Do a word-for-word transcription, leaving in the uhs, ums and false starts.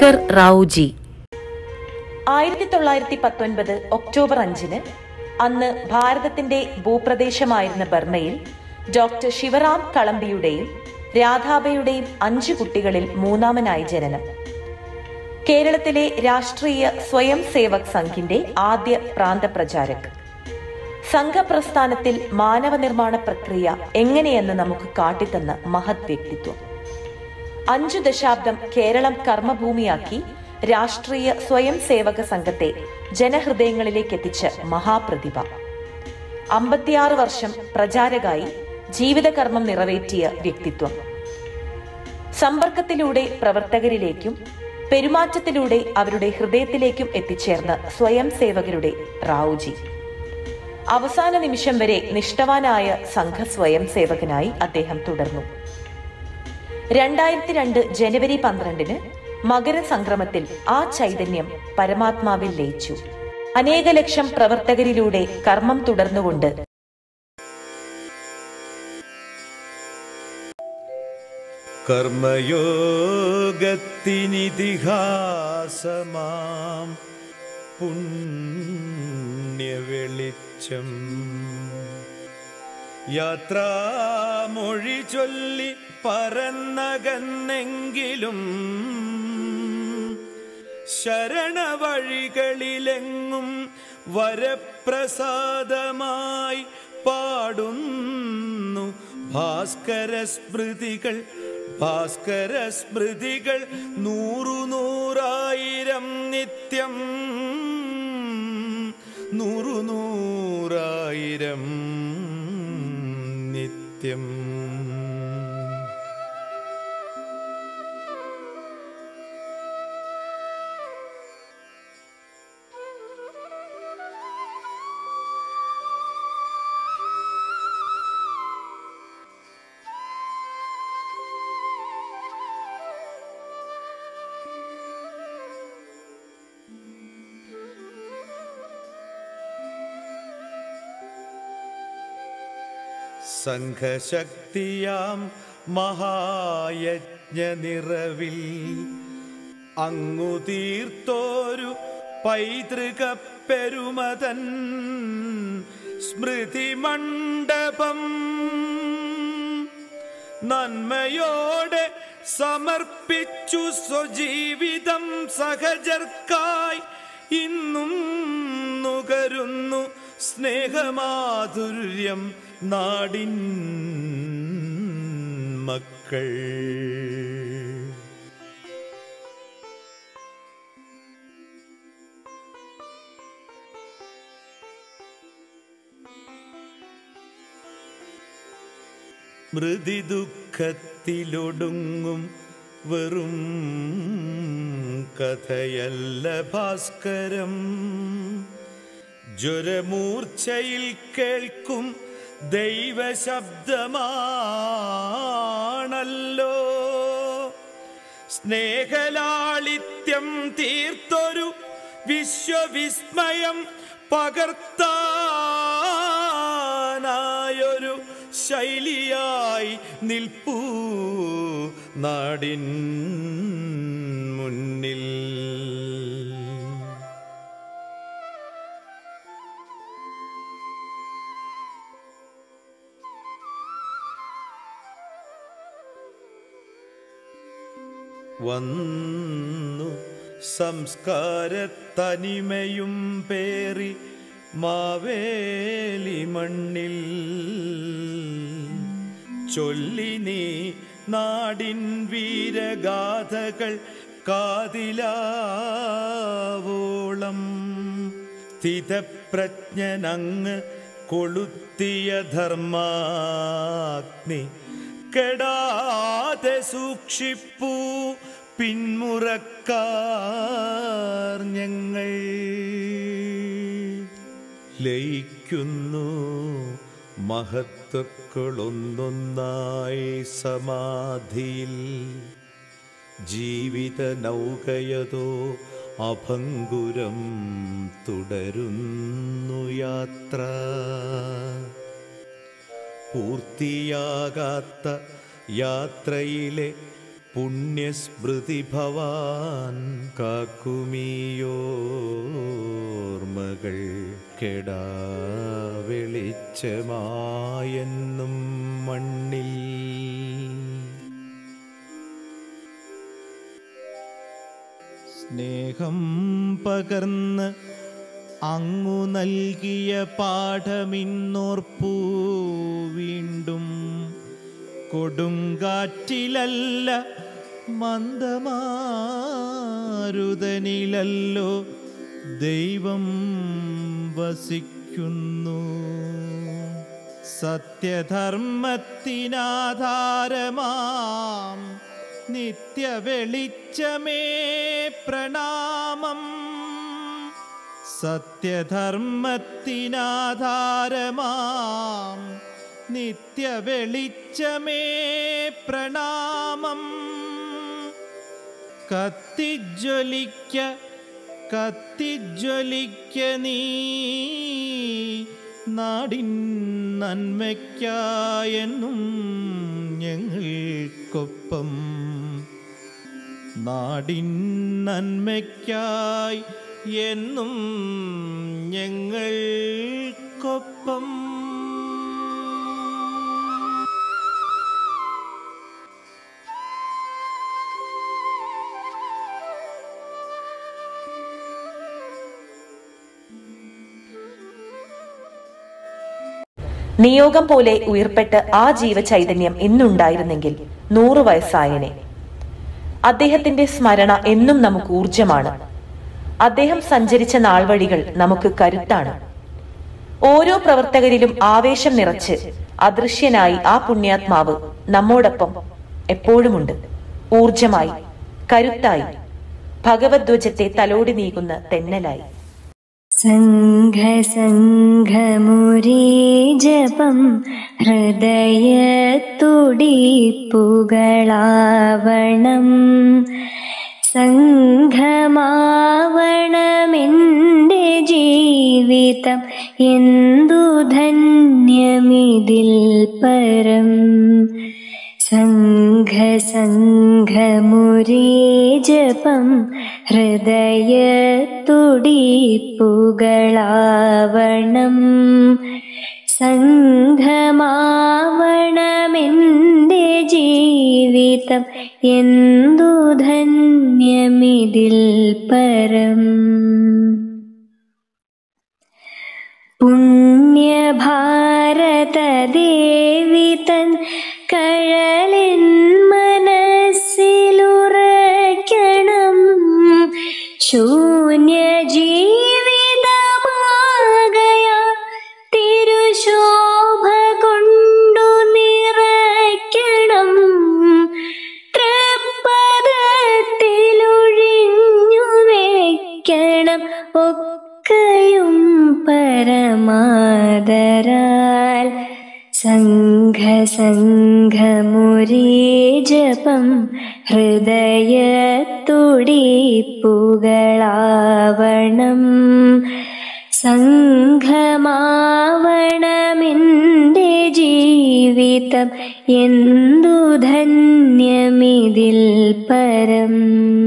ശങ്കർ റാവുജി. ആയിരത്തി തൊള്ളായിരത്തി പത്തൊൻപത് ഒക്ടോബർ അഞ്ചിന് അന്ന് ഭാരതത്തിന്റെ ഭൂപ്രദേശമായിരുന്ന ബർമയിൽ ഡോക്ടർ ശിവറാം കളംബിയുടെയും രാധാബയുടെയും അഞ്ചു കുട്ടികളിൽ മൂന്നാമനായി ജനനം. കേരളത്തിലെ രാഷ്ട്രീയ സ്വയം സേവക് സംഘിന്റെ ആദ്യ പ്രാന്തപ്രചാരക്. സംഘപ്രസ്ഥാനത്തിൽ മാനവ നിർമ്മാണ പ്രക്രിയ എങ്ങനെയെന്ന് നമുക്ക് കാട്ടിത്തന്ന മഹത് വ്യക്തിത്വം. അഞ്ചു ദശാബ്ദം കേരളം കർമ്മഭൂമിയാക്കി രാഷ്ട്രീയ സ്വയം സേവക സംഘത്തെ ജനഹൃദയങ്ങളിലേക്ക് എത്തിച്ച മഹാപ്രതിഭ. അമ്പത്തിയാറ് വർഷം പ്രചാരകായി ജീവിതകർമ്മം നിറവേറ്റിയ വ്യക്തിത്വം. സമ്പർക്കത്തിലൂടെ പ്രവർത്തകരിലേക്കും പെരുമാറ്റത്തിലൂടെ അവരുടെ ഹൃദയത്തിലേക്കും എത്തിച്ചേർന്ന സ്വയം സേവകരുടെ റാവുജി. അവസാന നിമിഷം വരെ നിഷ്ഠവാനായ സംഘ സ്വയം സേവകനായി അദ്ദേഹം തുടർന്നു. രണ്ടായിരത്തി രണ്ട് ജനുവരി പന്ത്രണ്ടിന് മകരസംക്രമത്തിൽ ആ ചൈതന്യം പരമാത്മാവിൽ ലയിച്ചു. അനേക ലക്ഷം പ്രവർത്തകരിലൂടെ കർമ്മം തുടർന്നുകൊണ്ട് കർമ്മയോഗത്തിനിതിഹാസമാം പുണ്യവെളിച്ചം യാത്രാമൊഴി ചൊല്ലി പറന്നകന്നെങ്കിലും ശരണവഴികളിലെങ്ങും വരപ്രസാദമായി പാടുന്നു ഭാസ്കര സ്മൃതികൾ. ഭാസ്കര സ്മൃതികൾ നൂറു നൂറായിരം നിത്യം, നൂറു നൂറായിരം നിത്യം. സംഘശക്തിയാം മഹായജ്ഞ നിറവിൽ അങ്ങു തീർത്തോരു പൈതൃക പെരുമതൻ സ്മൃതി മണ്ഡപം നന്മയോടെ സമർപ്പിച്ചു സ്വജീവിതം സഹജർക്കായി. ഇന്നും നുകരുന്നു സ്നേഹമാധുര്യം നാടിൻ മക്കൾ. മൃതി ദുഃഖത്തിലൊടുങ്ങും വെറും കഥയല്ല ഭാസ്കരം. ജ്വരമൂർച്ചയിൽ കേൾക്കും ദൈവശബ്ദമാണല്ലോ. സ്നേഹലാളിത്യം തീർത്തൊരു വിശ്വവിസ്മയം പകർത്താനായൊരു ശൈലിയായി നിൽപ്പൂ നാടിൻ മുന്നിൽ. വന്നു സംസ്കാരത്തനിമയും പേറി മാവേലി മണ്ണിൽ ചൊല്ലി നീ നാടിൻ വീരഗാഥകൾ കാതിലാവോളം. സ്ഥിതപ്രജ്ഞനങ്ങ് കൊളുത്തിയ ധർമാഗ്നി കെടാതെ സൂക്ഷിപ്പൂ പിന്മുറക്കാർ ഞങ്ങൾ. ലയിക്കുന്നു മഹത്വക്കളൊന്നൊന്നായി സമാധിയിൽ. ജീവിത നൗകയതോ അഭംഗുരം തുടരുന്നു യാത്ര. പൂർത്തിയാകാത്ത യാത്രയിലെ പുണ്യസ്മൃതി ഭവാൻ കാക്കുമിയോർമകൾ കെടാ വെളിച്ചമായെന്നും മണ്ണിൽ. സ്നേഹം പകർന്ന് അങ്ങു നൽകിയ പാഠമിന്നോർപ്പൂ വീണ്ടും. കൊടുങ്കാറ്റിലല്ല മന്ദമാരുതനിലല്ലോ ദൈവം വസിക്കുന്നു. സത്യധർമ്മത്തിനാധാരമാം നിത്യവെളിച്ചമേ പ്രണാമം. സത്യധർമ്മത്തിനാധാരമാം നിത്യവെളിച്ചമേ പ്രണാമം. കത്തിജ്വലിക്ക കത്തിജ്വലിക്ക നീ നാടിൻ നന്മയ്ക്കായെന്നും ഞങ്ങൾക്കൊപ്പം. നാടിൻ നന്മയ്ക്കായി എന്നും ഞങ്ങൾക്കൊപ്പം. നിയോഗം പോലെ ഉയർപ്പെട്ട് ആ ജീവചൈതന്യം ഇന്നുണ്ടായിരുന്നെങ്കിൽ നൂറു വയസ്സായനെ. അദ്ദേഹത്തിന്റെ സ്മരണ എന്നും നമുക്ക് ഊർജമാണ്. അദ്ദേഹം സഞ്ചരിച്ച നാൾവഴികൾ നമുക്ക് കരുത്താണ്. ഓരോ പ്രവർത്തകരിലും ആവേശം നിറച്ച് അദൃശ്യനായി ആ പുണ്യാത്മാവ് നമ്മോടൊപ്പം എപ്പോഴുമുണ്ട്. ഊർജമായി, കരുത്തായി, ഭഗവദ്ധ്വജത്തെ തലോടി നീങ്ങുന്ന തെന്നലായി. സംഘ സംഘമുരേ ജപം ഹൃദയത്തുടിപ്പുകളാവണം. സംഘമാവണമെന്റെ ജീവിതം എന്തു ധന്യമിതിൽ പരം. സംഘ സംഘമുരേ ജപം ഹൃദയത്തുടിപ്പുകളാവണം. സംഘമാവണമെന്റെ ജീവിതം എന്തു ധന്യമിതിൽ പരം. പുണ്യഭാരതദേവി തൻ കഴലിൻ മനസ്സിലുറയ്ക്കണം. ശൂന്യ ജീവിതമാകയാ തിരുശോഭ കൊണ്ടു നിറയ്ക്കണം. തൃപ്പദത്തിലൊഴിഞ്ഞു വയ്ക്കണം ഒക്കെയും പരമാദരാൽ. സംഘ സംഘമുരേ ജപം ഹൃദയത്തുടിപ്പുകളാവണം. സംഘമാവണമെന്റെ ജീവിതം എന്തു ധന്യമിതിൽ പരം.